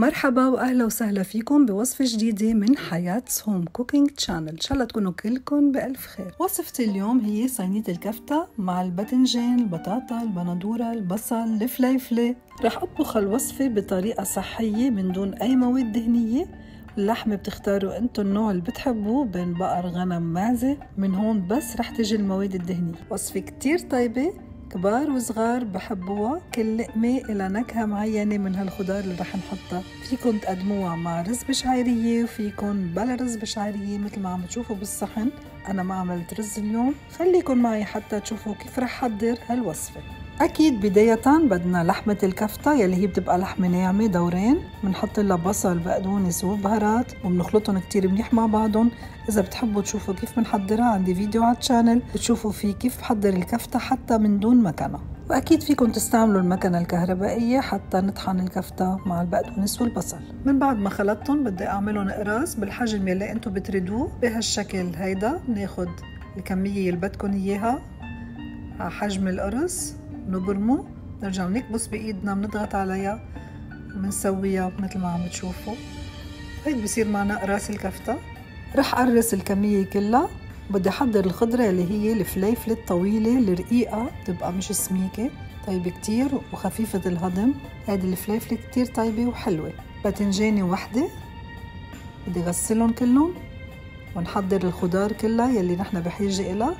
مرحبا واهلا وسهلا فيكم بوصفة جديدة من حياة هوم كوكينج تشانل. ان شاء الله تكونوا كلكم بألف خير. وصفتي اليوم هي صينية الكفتة مع الباذنجان، البطاطا، البندورة، البصل، الفليفلة. رح اطبخ الوصفة بطريقة صحية من دون اي مواد دهنية. اللحمة بتختاروا انتو النوع اللي بتحبوه بين بقر، غنم، معزة. من هون بس رح تجي المواد الدهنية. وصفة كتير طيبة، كبار وصغار بحبوها. كل لقمة إلى نكهة معينة من هالخضار اللي رح نحطها. فيكن تقدموها مع رز بشعيرية وفيكن بلا رز بشعيرية مثل ما عم تشوفوا بالصحن. أنا ما عملت رز اليوم، خليكن معي حتى تشوفوا كيف رح حضر هالوصفة. أكيد بداية بدنا لحمة الكفتة يلي هي بتبقى لحمة ناعمة دورين. بنحط لها بصل، بقدونس وبهارات وبنخلطهم كتير منيح مع بعضهم. إذا بتحبوا تشوفوا كيف بنحضرها عندي فيديو على الشانل بتشوفوا فيه كيف بحضر الكفتة حتى من دون مكنة. وأكيد فيكم تستعملوا المكنة الكهربائية حتى نطحن الكفتة مع البقدونس والبصل. من بعد ما خلطتهم بدي أعملهم قراص بالحجم يلي أنتوا بتريدوه. بهالشكل هيدا بناخد الكمية اللي بدكن إياها على حجم القرص، نبرمه، نرجع نكبس بإيدنا، بنضغط عليها وبنسويها مثل ما عم تشوفوا. هيك بصير معنا قراص الكفتة. رح أقرص الكمية كلها. بدي أحضر الخضرة اللي هي الفليفلة الطويلة الرقيقة، تبقى مش سميكة، طيبة كتير وخفيفة الهضم. هذه الفليفلة كتير طيبة وحلوة. باذنجاني وحدة بدي غسلهم كلهم ونحضر الخضار كلها يلي نحن بحاجة إلها.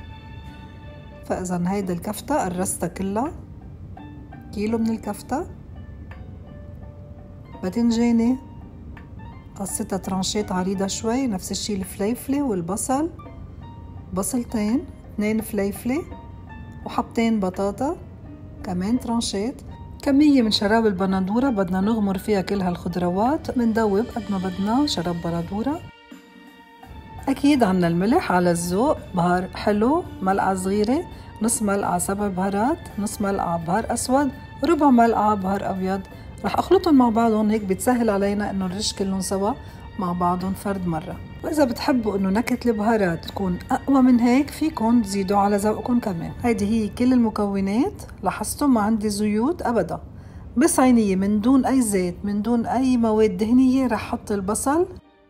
فإذا هيدا الكفتة قرصتها كلها، كيلو من الكفتة. باذنجاني قصتها ترانشات عريضة شوي، نفس الشي الفليفلة والبصل، بصلتين، 2 فليفلة وحبتين بطاطا كمان ترانشات. كمية من شراب البندورة بدنا نغمر فيها كل هالخضروات، بندوب قد ما بدنا شراب بندورة. أكيد عنا الملح على الذوق، بهار حلو ملعقة صغيرة، نص ملعقة 7 بهارات، نص ملعقة بهار أسود، ربع ملعقة بهار أبيض. رح أخلطهم مع بعضهم، هيك بتسهل علينا إنه نرش كلهم سوا مع بعضهم فرد مرة. وإذا بتحبوا إنه نكهة البهارات تكون أقوى من هيك فيكن تزيدوا على ذوقكم كمان. هيدي هي كل المكونات. لاحظتوا ما عندي زيوت أبدا. بصينية من دون أي زيت، من دون أي مواد دهنية، رح أحط البصل،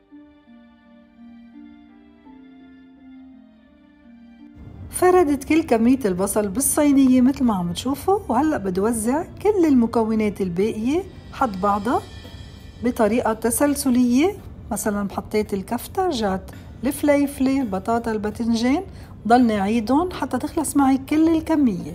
فردت كل كمية البصل بالصينية مثل ما عم تشوفوا. وهلأ بدي وزع كل المكونات الباقية حد بعضها بطريقة تسلسلية. مثلا حطيت الكفتة، رجعت الفليفلة، البطاطا، الباذنجان، ضلني أعيدهم حتى تخلص معي كل الكمية.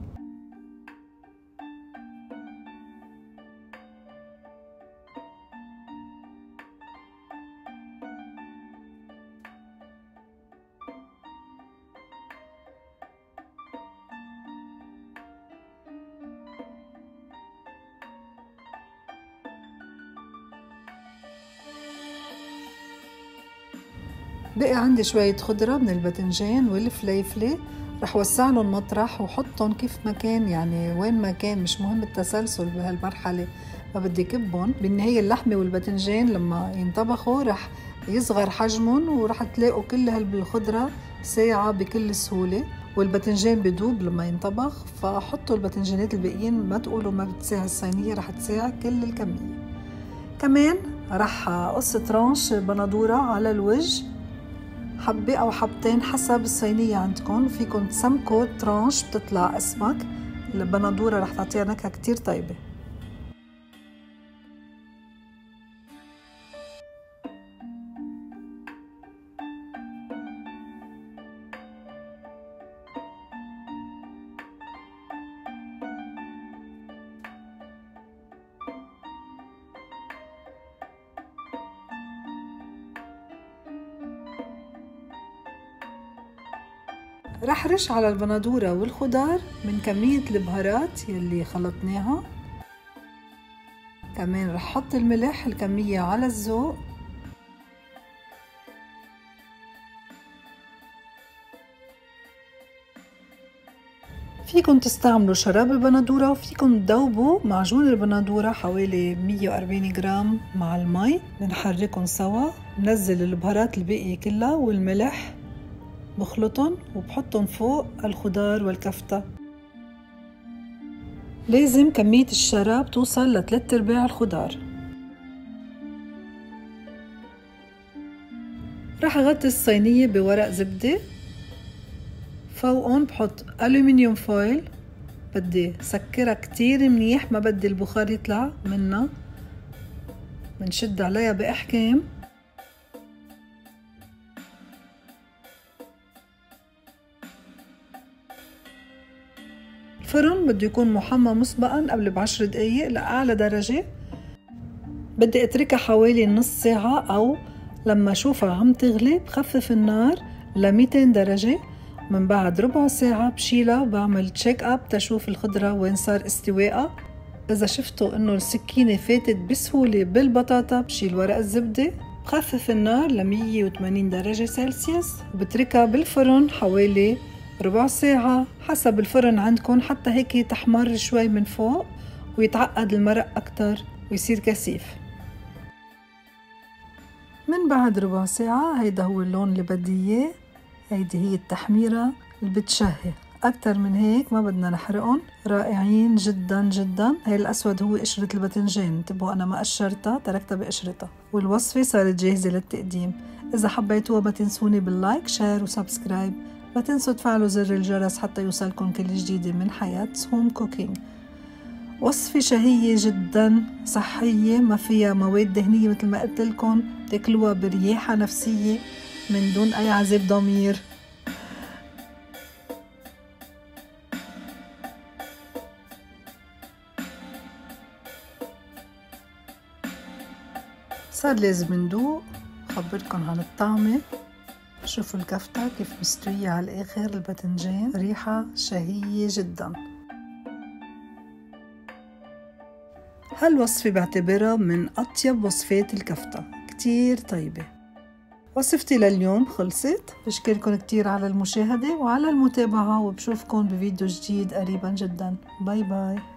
بقي عندي شوية خضرة من الباذنجان والفليفلة، رح وسعلن مطرح وحطن كيف ما كان، يعني وين ما كان، مش مهم التسلسل بهالمرحلة، ما بدي كبهم. بالنهاية اللحمة والباذنجان لما ينطبخوا رح يصغر حجمهم ورح تلاقوا كل هالخضرة ساعة بكل سهولة. والباذنجان بدوب لما ينطبخ، فحطوا الباذنجانات الباقيين، ما تقولوا ما بتساع الصينية، رح تساع كل الكمية. كمان رح قص ترانش بندورة على الوجه، حبة أو حبتين حسب الصينية عندكم. فيكن تسمكوا ترانش بتطلع أسمك. البندورة رح تعطيها نكهة كتير طيبة. رح رش على البندورة والخضار من كمية البهارات يلي خلطناها. كمان رح حط الملح الكمية على الذوق. فيكن تستعملوا شراب البندورة، وفيكن تذوبوا معجون البندورة حوالي 140 جرام مع المي. بنحركن سوا، بنزل البهارات الباقية كلها والملح، بخلطن وبحطن فوق الخضار والكفتة. لازم كمية الشراب توصل ل3/4 الخضار. راح اغطي الصينية بورق زبدة، فوقهم بحط ألومنيوم فويل، بدي سكرها كتير منيح، ما بدي البخار يطلع منها، بنشد عليها بإحكام. الفرن بده يكون محمى مسبقا قبل ب10 دقايق لأعلى درجة. بدي اتركها حوالي نص ساعة، او لما اشوفها عم تغلي بخفف النار ل 200 درجة. من بعد ربع ساعة بشيلها وبعمل تشيك اب تشوف الخضرة وين صار استوائها. اذا شفتوا انه السكينة فاتت بسهولة بالبطاطا بشيل ورق الزبدة، بخفف النار ل 180 درجة سلسيوس وبتركها بالفرن حوالي ربع ساعة حسب الفرن عندكم، حتى هيك تحمر شوي من فوق ويتعقد المرق اكتر ويصير كثيف. من بعد ربع ساعة هيدا هو اللون اللي بدي اياه. هيدي هي التحميرة اللي بتشهي، اكتر من هيك ما بدنا نحرقهم. رائعين جدا جدا. هاي الاسود هو قشرة الباذنجان، انتبهوا انا ما قشرتها، تركتها بقشرتها. والوصفة صارت جاهزة للتقديم. اذا حبيتوها ما تنسوني باللايك شير وسبسكرايب. لا تنسوا تفعلوا زر الجرس حتى يوصلكم كل جديد من حياة هوم كوكينج. وصفة شهية جدا، صحية، ما فيها مواد دهنية مثل ما قلت لكم، تاكلوها برياحة نفسية من دون أي عذاب ضمير. صار لازم ندوق. خبرتكم عن الطعمة. شوفوا الكفتة كيف مستوية على الآخر، الباذنجان ريحة شهية جدا. هالوصفة بعتبرها من أطيب وصفات الكفتة، كتير طيبة. وصفتي لليوم خلصت. بشكركم كتير على المشاهدة وعلى المتابعة، وبشوفكم بفيديو جديد قريبا جدا. باي باي.